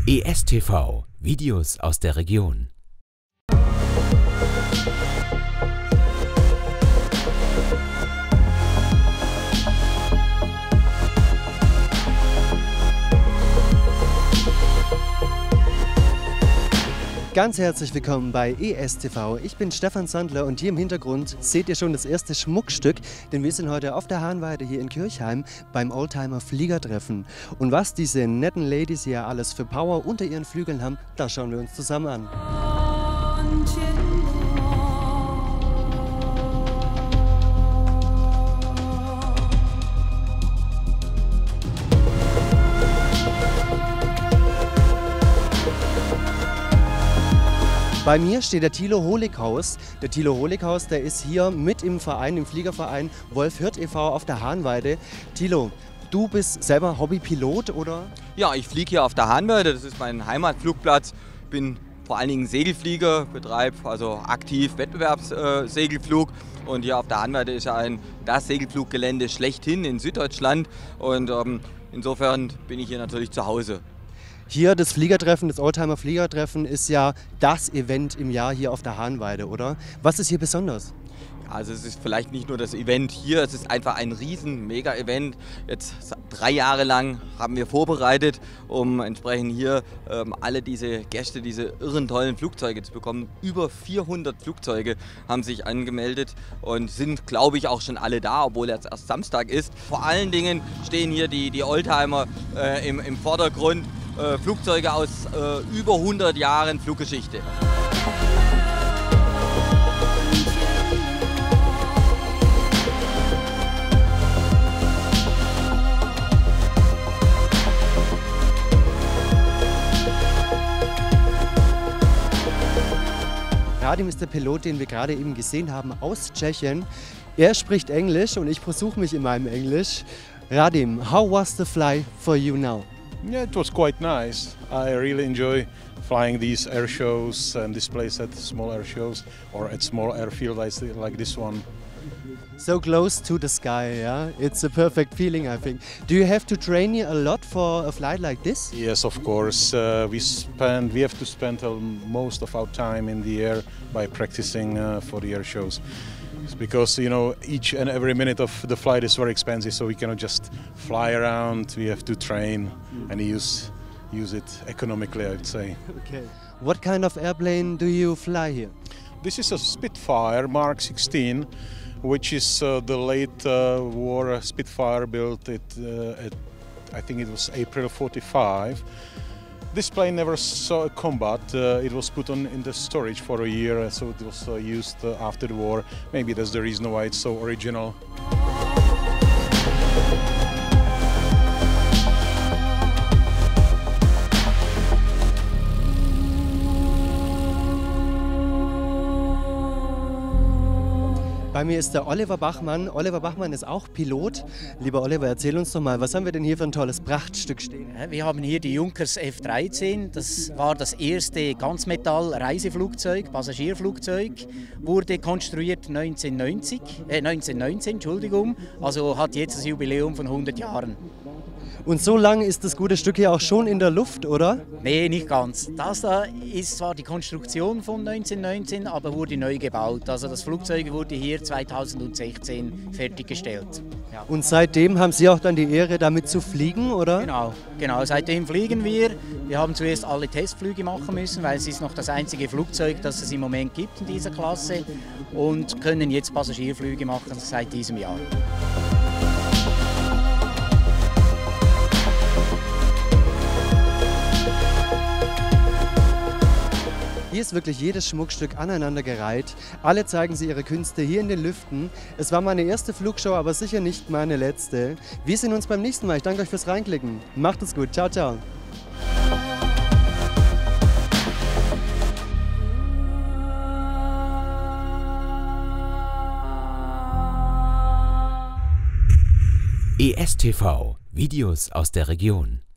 ESTV, Videos aus der Region. Ganz herzlich willkommen bei ESTV. Ich bin Stefan Sandler und hier im Hintergrund seht ihr schon das erste Schmuckstück, denn wir sind heute auf der Hahnweide hier in Kirchheim beim Oldtimer Fliegertreffen. Und was diese netten Ladies hier alles für Power unter ihren Flügeln haben, das schauen wir uns zusammen an. Bei mir steht der Thilo Holighaus. Der Thilo Holighaus, der ist hier mit im Verein, im Fliegerverein Wolf Hirt e.V. auf der Hahnweide. Thilo, du bist selber Hobbypilot, oder? Ja, ich fliege hier auf der Hahnweide, das ist mein Heimatflugplatz. Bin vor allen Dingen Segelflieger, betreibe also aktiv Wettbewerbssegelflug. Und hier auf der Hahnweide ist ja das Segelfluggelände schlechthin in Süddeutschland. Und insofern bin ich hier natürlich zu Hause. Hier das Fliegertreffen, das Oldtimer Fliegertreffen ist ja das Event im Jahr hier auf der Hahnweide, oder? Was ist hier besonders? Also es ist vielleicht nicht nur das Event hier, es ist einfach ein riesen Mega-Event. Jetzt 3 Jahre lang haben wir vorbereitet, um entsprechend hier alle diese Gäste, diese irren tollen Flugzeuge zu bekommen. Über 400 Flugzeuge haben sich angemeldet und sind, glaube ich, auch schon alle da, obwohl jetzt erst Samstag ist. Vor allen Dingen stehen hier die Oldtimer im Vordergrund. Flugzeuge aus über 100 Jahren Fluggeschichte. Radim ist der Pilot, den wir gerade eben gesehen haben, aus Tschechien. Er spricht Englisch und ich versuche mich in meinem Englisch. Radim, how was the flight for you now? Yeah, it was quite nice. I really enjoy flying these air shows and displays at small air shows or at small airfield like this one. So close to the sky, yeah? It's a perfect feeling, I think. Do you have to train a lot for a flight like this? Yes, of course. We have to spend most of our time in the air by practicing for the air shows. Because, you know, each and every minute of the flight is very expensive, so we cannot just fly around. We have to train and use it economically, I would say. Okay. What kind of airplane do you fly here? This is a Spitfire Mark 16, which is the late war Spitfire built I think it was April 45. This plane never saw a combat. It was put in the storage for a year, so it was used after the war. Maybe that's the reason why it's so original. Bei mir ist der Oliver Bachmann. Oliver Bachmann ist auch Pilot. Lieber Oliver, erzähl uns doch mal, was haben wir denn hier für ein tolles Prachtstück stehen? Wir haben hier die Junkers F-13. Das war das erste Ganzmetall-Reiseflugzeug, Passagierflugzeug. Wurde konstruiert 1919, Entschuldigung. Also hat jetzt das Jubiläum von 100 Jahren. Und so lang ist das gute Stück hier auch schon in der Luft, oder? Nee, nicht ganz. Das da ist zwar die Konstruktion von 1919, aber wurde neu gebaut. Also das Flugzeug wurde hier 2016 fertiggestellt. Ja. Und seitdem haben Sie auch dann die Ehre, damit zu fliegen, oder? Genau. Seitdem fliegen wir. Wir haben zuerst alle Testflüge machen müssen, weil es ist noch das einzige Flugzeug, das es im Moment gibt in dieser Klasse. Und können jetzt Passagierflüge machen seit diesem Jahr. Hier ist wirklich jedes Schmuckstück aneinandergereiht. Alle zeigen sie ihre Künste hier in den Lüften. Es war meine erste Flugshow, aber sicher nicht meine letzte. Wir sehen uns beim nächsten Mal. Ich danke euch fürs Reinklicken. Macht es gut. Ciao, ciao. ESTV, Videos aus der Region.